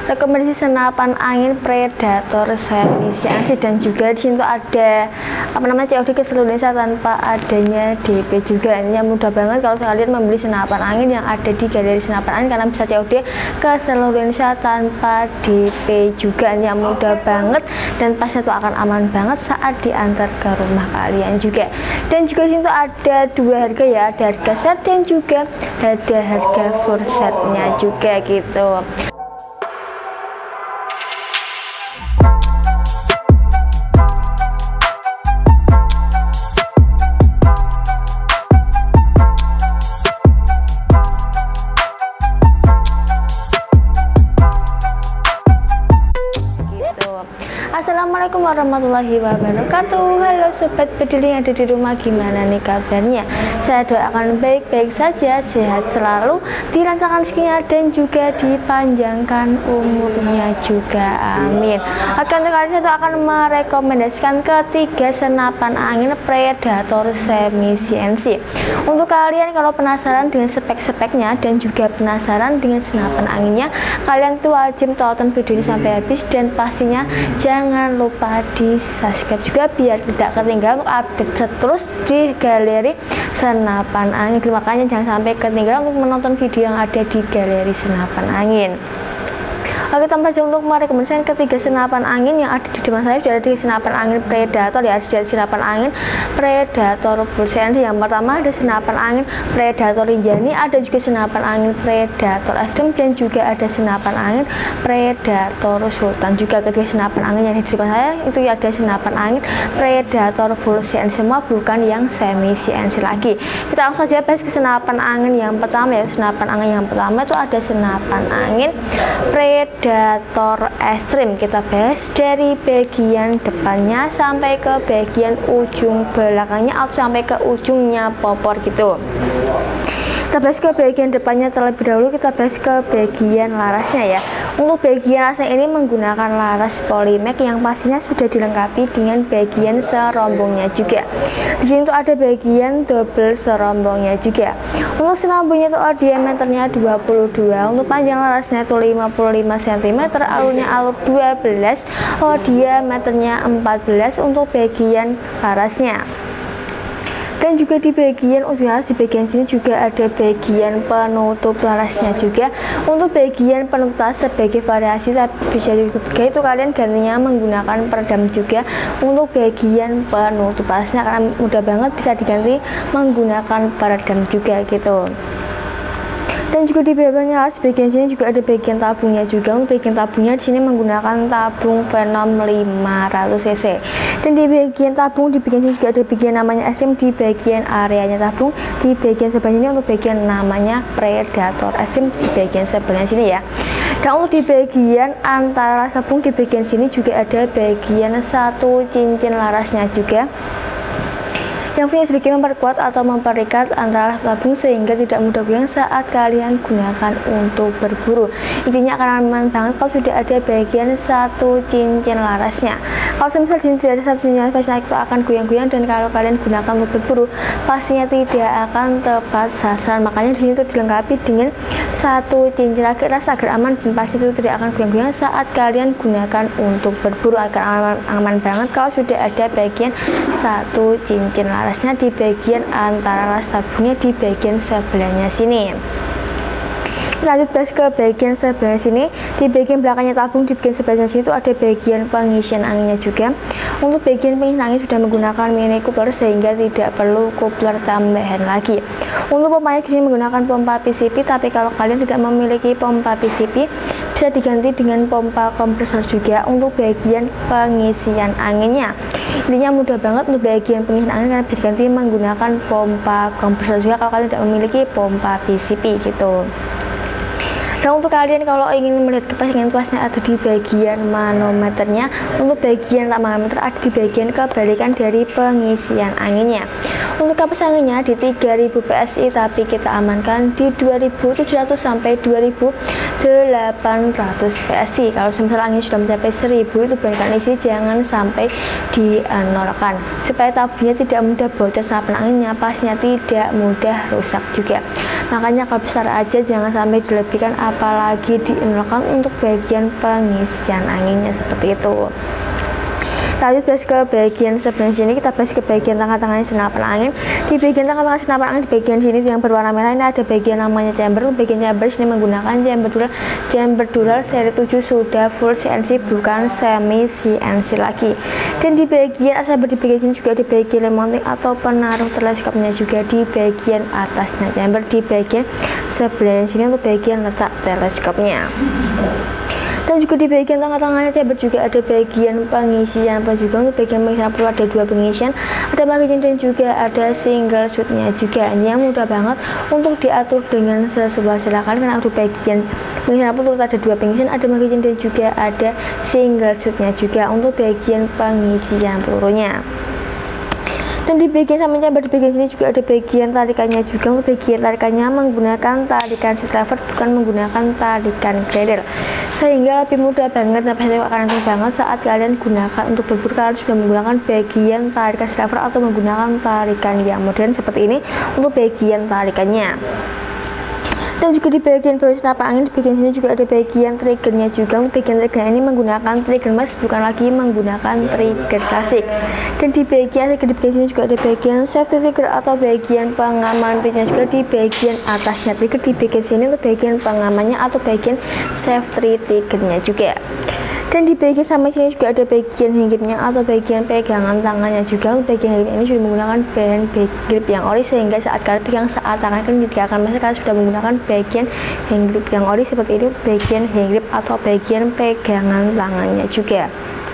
rekomendasi senapan angin Predator semi CNC, dan juga di sini tuh ada COD ke seluruh Indonesia tanpa adanya DP juga. Ini mudah banget kalau kalian membeli senapan angin yang ada di galeri senapan angin, karena bisa COD ke seluruh Indonesia tanpa DP juga. Ini mudah banget dan pasnya tuh akan aman banget saat diantar ke rumah kalian juga. Dan juga di sini tuh ada dua harga ya, ada harga set dan juga ada harga full setnya juga gitu. Assalamualaikum warahmatullahi wabarakatuh. Halo sobat bedil yang ada di rumah, gimana nih kabarnya? Saya doakan baik-baik saja, sehat selalu, dilancarkan rezekinya dan juga dipanjangkan umurnya juga, amin. Akan kali saya akan merekomendasikan ketiga senapan angin Predator semi CNC. Untuk kalian kalau penasaran dengan spek-speknya dan juga penasaran dengan senapan anginnya, kalian tuh wajib tonton video ini sampai habis, dan pastinya jangan lupa di subscribe juga biar tidak ketinggalan untuk update terus di galeri senapan angin. Makanya jangan sampai ketinggalan untuk menonton video yang ada di galeri senapan angin. Oke, tanpa jauh untuk merekomendasikan ketiga senapan angin yang ada di depan saya. Sudah ada di senapan angin Predator ya, ada senapan angin Predator full CNC. Yang pertama ada senapan angin Predator Rinjani, ada juga senapan angin Predator Extreme, dan juga ada senapan angin Predator Sultan. Juga ketiga senapan angin yang ada di depan saya itu ya, ada senapan angin Predator full CNC semua, bukan yang semi CNC lagi. Kita langsung saja bahas ke senapan angin yang pertama ya. Senapan angin yang pertama itu ada senapan angin Predator Extreme. Kita bahas dari bagian depannya sampai ke bagian ujung belakangnya atau sampai ke ujungnya popor gitu. Kita bahas ke bagian depannya terlebih dahulu. Kita bahas ke bagian larasnya ya. Untuk bagian larasnya ini menggunakan laras Polymax yang pastinya sudah dilengkapi dengan bagian serombongnya juga. Di sini tuh ada bagian double serombongnya juga. Untuk serombongnya itu diameternya 22, untuk panjang larasnya itu 55 cm, alurnya alur 12, diameternya 14 untuk bagian larasnya. Dan juga di bagian ujung laras, di bagian sini juga ada bagian penutup larasnya juga. Untuk bagian penutup laras sebagai variasi bisa juga itu kalian gantinya menggunakan peredam juga untuk bagian penutup larasnya, karena mudah banget bisa diganti menggunakan peredam juga gitu. Dan juga di bawahnya laras bagian sini juga ada bagian tabungnya juga. Untuk bagian tabungnya di sini menggunakan tabung Venom 500 cc. Dan di bagian tabung di bagian sini juga ada bagian namanya Extreme di bagian areanya tabung. Di bagian sebelah sini untuk bagian namanya Predator Extreme di bagian sebelah sini ya. Dan untuk di bagian antara laras tabung di bagian sini juga ada bagian satu cincin larasnya juga, yang punya sebagai memperkuat atau memperikat antara tabung sehingga tidak mudah goyang saat kalian gunakan untuk berburu. Intinya akan aman banget kalau sudah ada bagian satu cincin larasnya. Kalau misal di sini tidak ada satu cincin laras, pastinya itu akan goyang-goyang, dan kalau kalian gunakan untuk berburu pastinya tidak akan tepat sasaran. Makanya di sini tuh dilengkapi dengan satu cincin laras agar aman, dan pasti itu tidak akan goyang-goyang saat kalian gunakan untuk berburu. Agar aman banget kalau sudah ada bagian satu cincin larasnya di bagian antara laras tabungnya di bagian sebelahnya sini. Lanjut bahas ke bagian sebelah sini. Di bagian belakangnya tabung di bagian sebelah sini itu ada bagian pengisian anginnya juga. Untuk bagian pengisian angin sudah menggunakan mini coupler sehingga tidak perlu coupler tambahan lagi. Untuk pompanya di sini menggunakan pompa PCP, tapi kalau kalian tidak memiliki pompa PCP bisa diganti dengan pompa kompresor juga untuk bagian pengisian anginnya. Intinya mudah banget untuk bagian pengisian angin karena bisa diganti menggunakan pompa kompresor juga kalau kalian tidak memiliki pompa PCP gitu. Dan untuk kalian kalau ingin melihat kepastian ada di bagian manometernya, untuk bagian manometer ada di bagian kebalikan dari pengisian anginnya. Untuk kipas anginnya di 3000 PSI, tapi kita amankan di 2700 sampai 2800 PSI. Kalau misal angin sudah mencapai 1000 itu banyakkan isi, jangan sampai dienolkan supaya tabungnya tidak mudah bocor, senapan anginnya pastinya tidak mudah rusak juga. Makanya kalau besar aja jangan sampai dilebihkan, apalagi diinfokan untuk bagian pengisian anginnya seperti itu. Lanjut bahas ke bagian sebelah sini, kita bahas ke bagian tengah-tengahnya senapan angin. Di bagian tengah-tengah senapan angin, di bagian sini yang berwarna merah ini ada bagian namanya chamber. Bagian chamber sini menggunakan chamber dural seri 7 sudah full CNC, bukan semi CNC lagi. Dan di bagian asal di bagian sini juga ada bagian mounting atau penaruh teleskopnya juga di bagian atasnya chamber. Di bagian sebelah sini untuk bagian letak teleskopnya. Dan juga di bagian tengah-tengahnya chamber juga ada bagian pengisian juga. Untuk bagian pengisian perlu ada 2 pengisian, ada magazine dan juga ada single shootnya juga, yang mudah banget untuk diatur dengan sesuai selera karena untuk bagian pengisian perlu ada 2 pengisian, ada magazine dan juga ada single shootnya juga untuk bagian pengisian pelurunya. Dan di bagian samping chamber, di bagian sini juga ada bagian tarikannya juga. Untuk bagian tarikannya menggunakan tarikan lever, bukan menggunakan tarikan grinder, sehingga lebih mudah banget dan pasti akan banget saat kalian gunakan untuk berburu. Kalian sudah menggunakan bagian tarikan lever atau menggunakan tarikan yang modern seperti ini untuk bagian tarikannya. Dan juga di bagian bawah senapan angin, di bagian sini juga ada bagian triggernya juga. Untuk bagian trigger ini menggunakan trigger mas, bukan lagi menggunakan trigger klasik. Dan di bagian sini juga ada bagian safety trigger atau bagian pengaman pinnya juga di bagian atasnya trigger. Di bagian sini untuk bagian pengamannya atau bagian safety triggernya juga. Dan di bagian samping sini juga ada bagian hand gripnya atau bagian pegangan tangannya juga. Untuk bagian hand grip ini sudah menggunakan bahan grip yang ori, sehingga saat kalian pegang saat tangan kalian tidak akan basah. Kalian sudah menggunakan bagian hand grip yang ori seperti ini untuk bagian hand grip atau bagian pegangan tangannya juga.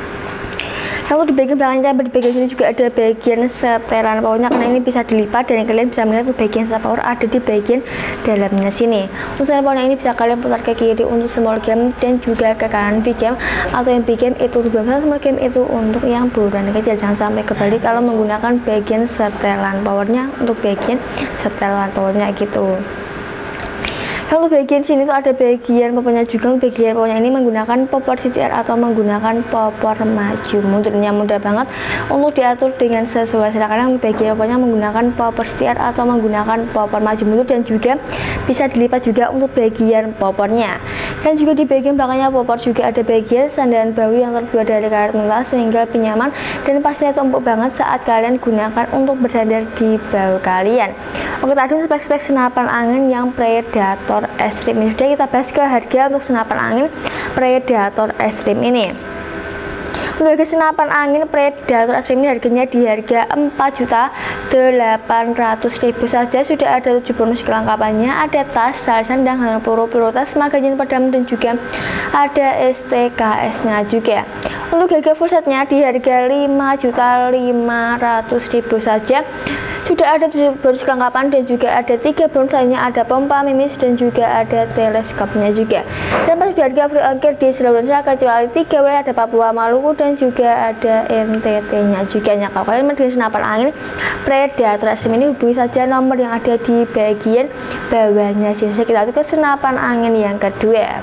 Lalu di bagian belakang chamber, di bagian sini juga ada bagian setelan powernya, karena ini bisa dilipat dan kalian bisa melihat bagian setelan power ada di bagian dalamnya sini. Untuk setelan powernya ini bisa kalian putar ke kiri untuk small game dan juga ke kanan big game, atau yang big game itu untuk small game itu untuk yang berukuran kecil. Jangan sampai kebalik kalau menggunakan bagian setelan powernya untuk bagian setelan powernya gitu. Lalu bagian sini tuh ada bagian popornya juga. Bagian popornya ini menggunakan popor CTR atau menggunakan popor maju mundurnya, mudah banget untuk diatur dengan sesuai selera kalian. Bagian popornya menggunakan popor CTR atau menggunakan popor maju mundur dan juga bisa dilipat juga untuk bagian popornya. Dan juga di bagian belakangnya popor juga ada bagian sandaran bahu yang terbuat dari karet melas sehingga lebih nyaman dan pastinya itu empuk banget saat kalian gunakan untuk bersandar di bahu kalian. Oke, tadi spek-spek senapan angin yang Predator Extreme. Sudah kita bahas ke harga untuk senapan angin Predator Extreme ini. Untuk harga senapan angin Predator Extreme ini harganya di harga 4.800.000 saja. Sudah ada 7 bonus kelengkapannya, ada tas, salisan, dan peluru tas, magazin pedang, dan juga ada STKS-nya juga. Untuk harga full setnya di harga 5.500.000 saja. Sudah ada 7 bonus kelengkapan dan juga ada 3 bonus lainnya, ada pompa mimis dan juga ada teleskopnya juga. Dan pasti harga free ongkir di seluruh Indonesia kecuali 3 wilayah, ada Papua, Maluku dan juga ada NTT-nya juga. Kalau kalian mau senapan angin Predator Extreme ini hubungi saja nomor yang ada di bagian bawahnya. Sini kita ke senapan angin yang kedua.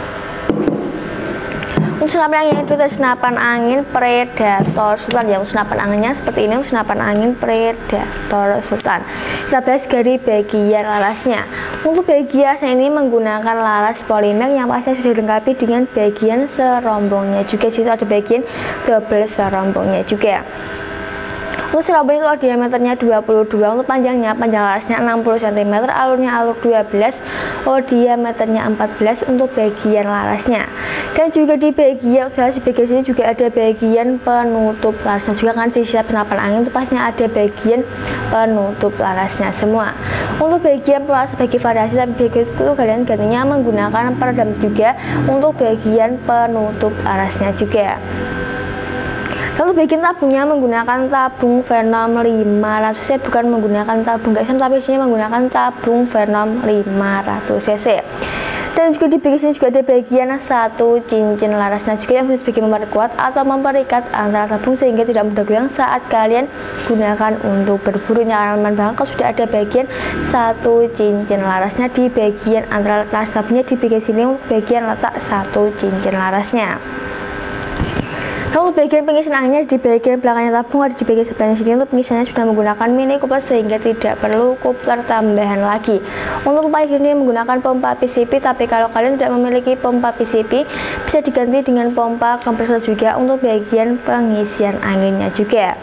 Untuk senapan angin itu senapan angin Predator Sultan ya. Senapan anginnya seperti ini, senapan angin Predator Sultan. Kita bahas dari bagian lalasnya. Untuk bagian ini menggunakan laras polimer yang pasti sudah dilengkapi dengan bagian serombongnya juga. Situ ada bagian double serombongnya juga. Untuk serombong itu diameternya 22, untuk panjang larasnya 60 cm, alurnya alur 12, diameternya 14 untuk bagian larasnya. Dan juga di bagian sini juga ada bagian penutup larasnya juga, kan sisi senapan angin itu pasnya ada bagian penutup larasnya semua. Untuk bagian pelas bagi variasi, tapi bagian itu kalian gantinya menggunakan peredam juga untuk bagian penutup larasnya juga. Lalu bagian tabungnya menggunakan tabung Venom 500 cc, bukan menggunakan tabung GSM, tapi sini menggunakan tabung Venom 500 cc. Dan juga di bagian sini juga ada bagian satu cincin larasnya juga yang sebagai memperkuat atau memperikat antara tabung sehingga tidak mudah goyang saat kalian gunakan untuk berburu. Nyaman banget kalau sudah ada bagian satu cincin larasnya di bagian antara tabungnya. Di bagian sini untuk bagian letak satu cincin larasnya. Lalu bagian pengisian anginnya di bagian belakangnya tabung, ada di bagian sebelahnya sini. Untuk pengisiannya sudah menggunakan mini coupler sehingga tidak perlu coupler tambahan lagi. Untuk pompa ini menggunakan pompa PCP, tapi kalau kalian tidak memiliki pompa PCP bisa diganti dengan pompa kompresor juga untuk bagian pengisian anginnya juga.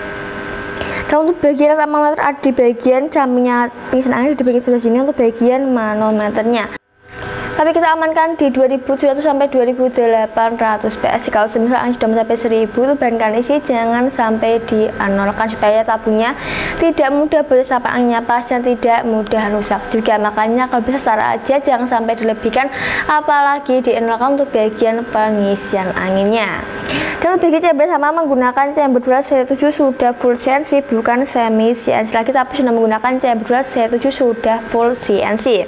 Dan untuk bagian manometer ada di bagian sampingnya pengisian angin, di bagian sebelah sini untuk bagian manometernya. Tapi kita amankan di 2700 sampai 2800 PS. Kalau semisal angin sudah mencapai 1000 itu bahankan isi, jangan sampai dianolkan supaya tabungnya tidak mudah bocor, sampai anginnya pas dan tidak mudah rusak juga. Makanya kalau bisa setara aja, jangan sampai dilebihkan apalagi dienolkan untuk bagian pengisian anginnya. Dan untuk bagian chamber sama menggunakan chamber dual seri 7 sudah full CNC, bukan semi CNC lagi, tapi sudah menggunakan chamber dual seri 7 sudah full CNC.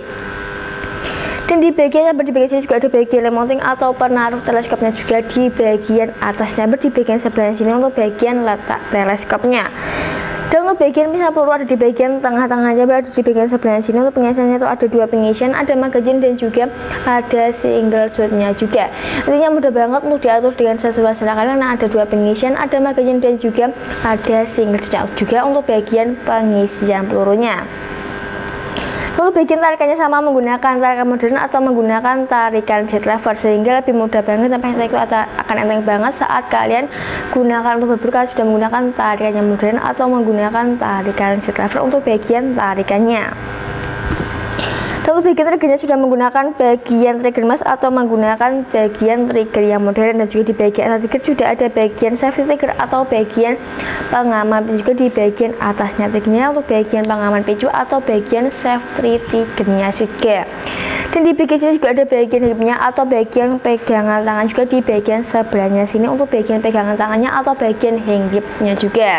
Dan di bagian sini juga ada bagian mounting atau penaruh teleskopnya juga di bagian atasnya, di bagian sebelah sini untuk bagian letak teleskopnya. Dan untuk bagian misal peluru ada di bagian tengah-tengahnya, ada di bagian sebelah sini. Untuk pengisiannya itu ada dua pengisian, ada magazine dan juga ada single shotnya juga. Intinya mudah banget untuk diatur dengan sesuai selera kalian. Nah, ada dua pengisian, ada magazine dan juga ada single shot juga untuk bagian pengisian pelurunya. Untuk bagian tarikannya sama menggunakan tarikan modern atau menggunakan tarikan jet lever sehingga lebih mudah banget dan pasti itu akan enteng banget saat kalian gunakan untuk berburu. Kalian sudah menggunakan tarikannya modern atau menggunakan tarikan jet lever untuk bagian tarikannya. Dan untuk bagian triggernya sudah menggunakan bagian trigger mas atau menggunakan bagian trigger yang modern, dan juga di bagian atas trigger sudah ada bagian safety trigger atau bagian pengaman, dan juga di bagian atasnya triggernya untuk bagian pengaman picu atau bagian safety triggernya juga. Dan di bagian sini juga ada bagian gripnya atau bagian pegangan tangan juga di bagian sebelahnya sini untuk bagian pegangan tangannya atau bagian hand gripnya juga.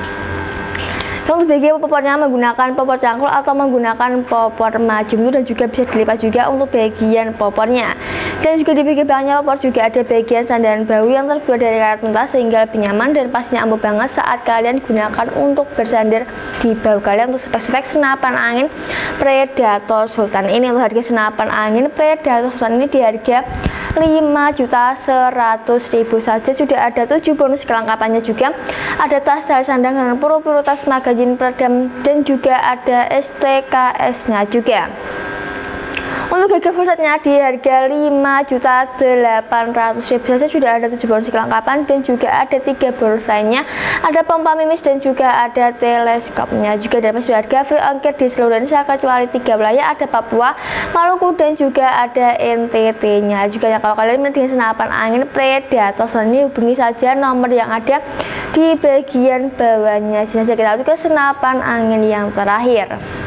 Untuk bagian popornya menggunakan popor cangkul atau menggunakan popor maju, dan juga bisa dilipat juga untuk bagian popornya. Dan juga di bagian belakangnya popor juga ada bagian sandaran bahu yang terbuat dari karet mentah sehingga lebih nyaman dan pastinya empuk banget saat kalian gunakan untuk bersandar di bahu kalian. Untuk spek-spek senapan angin Predator Sultan ini, untuk harga senapan angin Predator Sultan ini di harga 5.100.000 saja. Sudah ada 7 bonus kelengkapannya juga, ada tas tali sandang dengan peluru tas magazine peredam, dan juga ada STKS nya juga. Untuk harga full setnya di harga 5.800.000 saja. Sudah ada 7 bonus kelengkapan dan juga ada 3 bonus lainnya, ada pompa mimis dan juga ada teleskopnya juga. Dan masih harga free ongkir di seluruh Indonesia kecuali 3 wilayah, ada Papua, Maluku dan juga ada NTT nya juga. Ya, kalau kalian melihat dengan senapan angin Predator ini, hubungi saja nomor yang ada di bagian bawahnya. Saja kita ke senapan angin yang terakhir.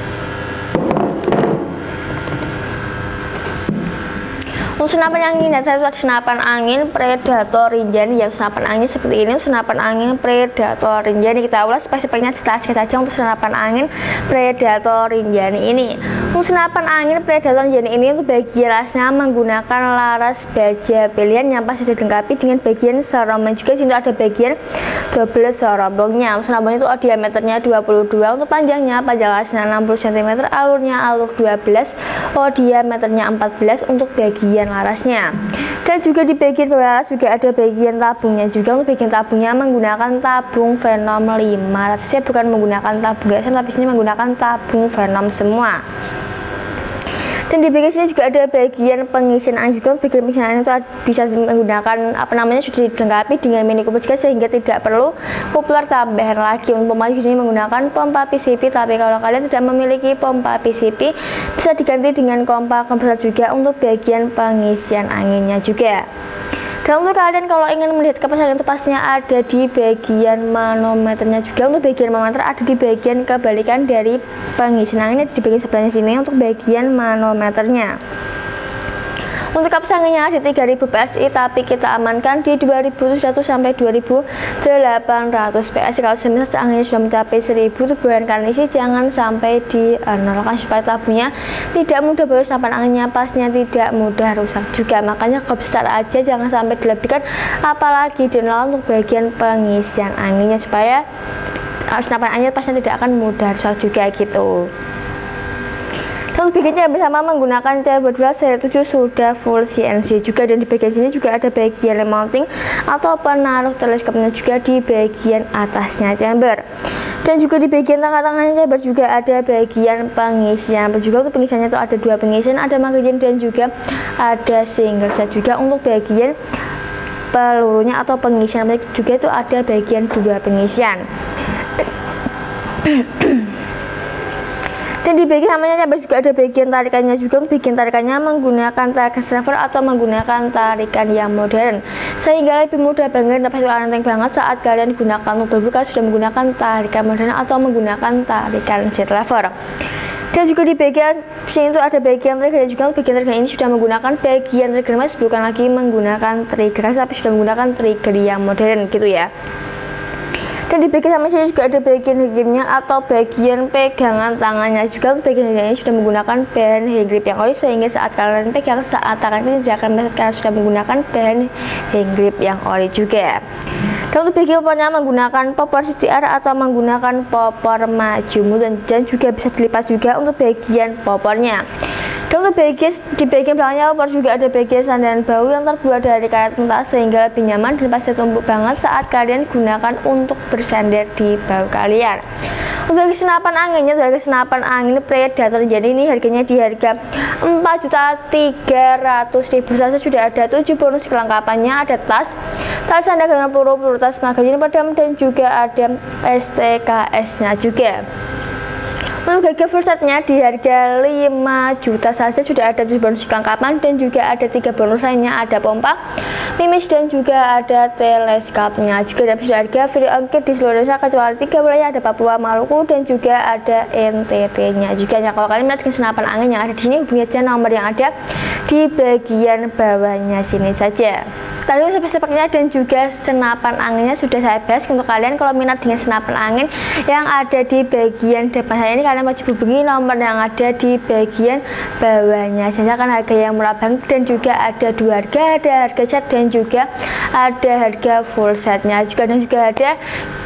Untuk senapan angin, dan saya ada senapan angin Predator Rinjani. Yang senapan angin seperti ini, senapan angin Predator Rinjani. Kita ulas spesifikasinya jelaskan saja untuk senapan angin Predator Rinjani ini. Untuk senapan angin Predator Rinjani ini, untuk bagian lasnya menggunakan laras baja pilihan yang pasti dilengkapi dengan bagian serombong juga. Sini ada bagian double serombongnya. Untuk serombongnya itu diameternya 22, untuk panjang lasnya 60 cm, alurnya alur 12, diameternya 14 untuk bagian larasnya. Dan juga di bagian bawah laras juga ada bagian tabungnya juga. Untuk bagian tabungnya menggunakan tabung Venom 500. Saya bukan menggunakan tabung GSM, tapi sini menggunakan tabung Venom semua. Dan di bagian sini juga ada bagian pengisian angin juga. Bagian pengisian angin itu bisa menggunakan sudah dilengkapi dengan mini coupler juga sehingga tidak perlu coupler tambahan lagi. Untuk pompa ini menggunakan pompa PCP, tapi kalau kalian tidak memiliki pompa PCP bisa diganti dengan pompa kompresor juga untuk bagian pengisian anginnya juga. Dan untuk kalian kalau ingin melihat kepastian itu pastinya ada di bagian manometernya juga. Untuk bagian manometer ada di bagian kebalikan dari pengisian anginnya, di bagian sebelahnya sini untuk bagian manometernya. Untuk kapasitas anginnya di 3000 PSI, tapi kita amankan di 2700 sampai 2800 PSI. Kalau semisal anginnya sudah mencapai 1000 itu bukan isi, jangan sampai dinolkan supaya tabungnya tidak mudah bocor, sampai anginnya pasnya tidak mudah rusak juga. Makanya kalau besar aja jangan sampai dilebihkan apalagi dinolkan untuk bagian pengisian anginnya supaya senapan anginnya pasnya tidak akan mudah rusak juga gitu. Dan untuk bikinnya bersama menggunakan cairboard flash seri 7 sudah full CNC juga, dan di bagian sini juga ada bagian lem mounting atau penaruh teleskopnya juga di bagian atasnya chamber. Dan juga di bagian tengah-tengahnya chamber juga ada bagian pengisian. Juga untuk pengisiannya itu ada 2 pengisian, ada magazine dan juga ada single jet juga. Untuk bagian pelurunya atau pengisian juga itu ada bagian 2 pengisian. Dan di bagian sampingnya juga ada bagian tarikannya juga. Untuk bagian tarikannya menggunakan tarikan server atau menggunakan tarikan yang modern, sehingga lebih mudah banget dan pasti enteng banget saat kalian gunakan untuk berbuka sudah menggunakan tarikan modern atau menggunakan tarikan jet lever. Dan juga di bagian sini itu ada bagian trigger juga. Untuk bagian trigger ini sudah menggunakan bagian trigger mas, bukan lagi menggunakan trigger tapi sudah menggunakan trigger yang modern gitu ya. Dan di bagian sama sini juga ada bagian gripnya atau bagian pegangan tangannya juga. Untuk bagian ini sudah menggunakan bahan hand grip yang ori, sehingga saat kalian pegang saat tangan ini tidak akan merasakan sudah menggunakan bahan hand grip yang ori juga. Dan untuk bagian popornya menggunakan popor CTR atau menggunakan popor maju mundur, dan juga bisa dilipat juga untuk bagian popornya. Dan untuk di bagian belakangnya popor juga ada bagian sandaran bahu yang terbuat dari karet mentah, sehingga lebih nyaman dan pasti tumpuk banget saat kalian gunakan untuk bersandar di bahu kalian. Untuk harga senapan anginnya, harga senapan angin Predator, jadi ini harganya di harga 4.300.000 saja. Sudah ada 7 bonus kelengkapannya, ada tas sandal dengan peluru tas magazine pedam, dan juga ada STKS nya juga. Untuk harga full setnya di harga 5 juta saja. Sudah ada 7 bonus kelengkapan dan juga ada 3 bonus lainnya, ada pompa, mimis, dan juga ada teleskopnya juga. Dan sudah harga free ongkir di seluruh Indonesia kecuali 3 wilayah, ada Papua, Maluku, dan juga ada NTT nya juga. Nah, kalau kalian melihat senapan angin yang ada di sini, hubungi aja nomor yang ada di bagian bawahnya sini saja. Tadi spek-speknya dan juga senapan anginnya sudah saya bahas. Untuk kalian kalau minat dengan senapan angin yang ada di bagian depan saya ini, kalian wajib hubungi nomor yang ada di bagian bawahnya saja, kan harga yang murah banget. Dan juga ada 2 harga, ada harga set dan juga ada harga full setnya juga, dan juga ada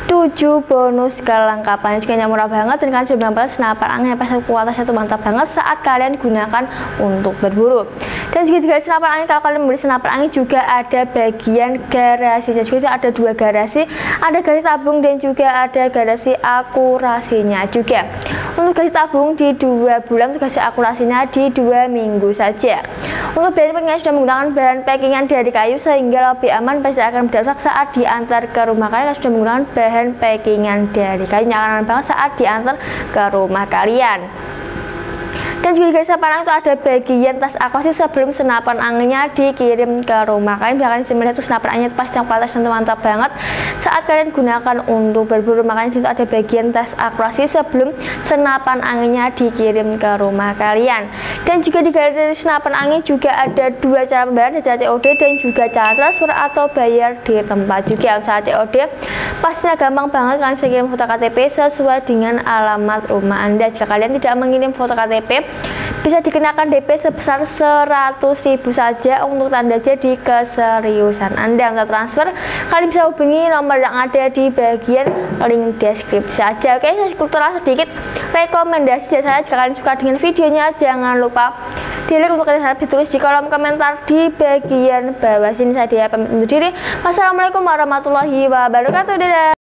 7 bonus kelengkapannya juga yang murah banget. Dan kalian sudah mendapatkan senapan angin yang pasti kualitasnya itu mantap banget saat kalian gunakan untuk berburu. Dan juga senapan angin, kalau kalian membeli senapan angin juga ada bagian garasi juga, ada 2 garasi, ada garasi tabung dan juga ada garasi akurasinya juga. Untuk garasi tabung di 2 bulan, untuk garasi akurasinya di 2 minggu saja. Untuk bahan packingnya sudah menggunakan bahan packingan dari kayu, sehingga lebih aman pasti akan berdampak saat diantar ke rumah kalian. Sudah menggunakan bahan packingan dari kayu yang akan banget saat diantar ke rumah kalian. Dan juga di senapan angin itu ada bagian tas akosi sebelum senapan anginnya dikirim ke rumah kalian. Biar kalian bisa melihat senapan anginnya itu pasti yang kualitasnya mantap banget saat kalian gunakan untuk berburu. Makanya situ ada bagian tas akosi sebelum senapan anginnya dikirim ke rumah kalian. Dan juga di galeri senapan angin juga ada 2 cara pembayaran, cara COD dan juga cara transfer atau bayar di tempat juga. Saat COD pastinya gampang banget, kalian bisa kirim foto KTP sesuai dengan alamat rumah Anda. Jika kalian tidak mengirim foto KTP, bisa dikenakan DP sebesar 100.000 saja untuk tanda jadi keseriusan Anda. Untuk transfer, kalian bisa hubungi nomor yang ada di bagian link deskripsi saja. Oke, saya kultural sedikit rekomendasi saya. Jika kalian suka dengan videonya, jangan lupa di like, untuk kalian ditulis di kolom komentar di bagian bawah sini. Saya pamit undur diri. Wassalamualaikum warahmatullahi wabarakatuh. Dadah.